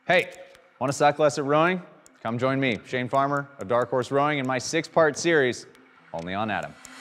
Hey, want to suck less at rowing? Come join me, Shane Farmer of Darkhorse Rowing, in my 6-part series, only on Adam.